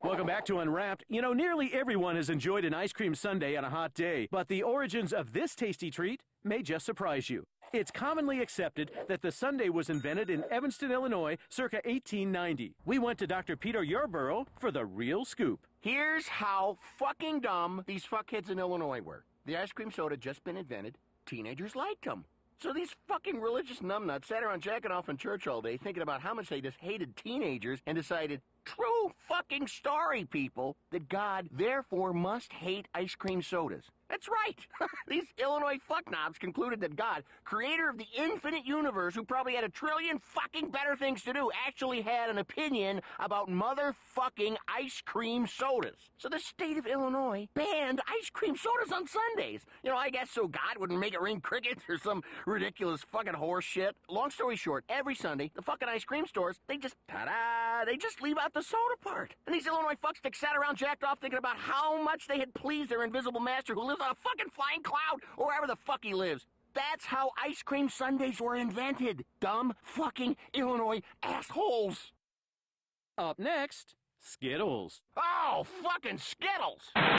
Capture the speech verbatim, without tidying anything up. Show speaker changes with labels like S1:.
S1: Welcome back to Unwrapped. You know, nearly everyone has enjoyed an ice cream sundae on a hot day, but the origins of this tasty treat may just surprise you. It's commonly accepted that the sundae was invented in Evanston, Illinois, circa eighteen ninety. We went to Doctor Peter Yarborough for the real scoop.
S2: Here's how fucking dumb these fuckheads in Illinois were. The ice cream soda had just been invented. Teenagers liked them. So these fucking religious numbnuts sat around jacking off in church all day thinking about how much they just hated teenagers and decided, true fucking story, people, that God therefore must hate ice cream sodas. That's right. These Illinois fuckknobs concluded that God, creator of the infinite universe, who probably had a trillion fucking better things to do, actually had an opinion about motherfucking ice cream sodas. So the state of Illinois banned ice cream sodas on Sundays. You know, I guess so God wouldn't make it rain crickets or some ridiculous fucking horse shit. Long story short, every Sunday, the fucking ice cream stores, they just, ta-da, they just leave out the soda part. And these Illinois fucksticks sat around jacked off thinking about how much they had pleased their invisible master who lives on a fucking flying cloud or wherever the fuck he lives. That's how ice cream sundaes were invented. Dumb fucking Illinois assholes.
S1: Up next, Skittles.
S2: Oh, fucking Skittles!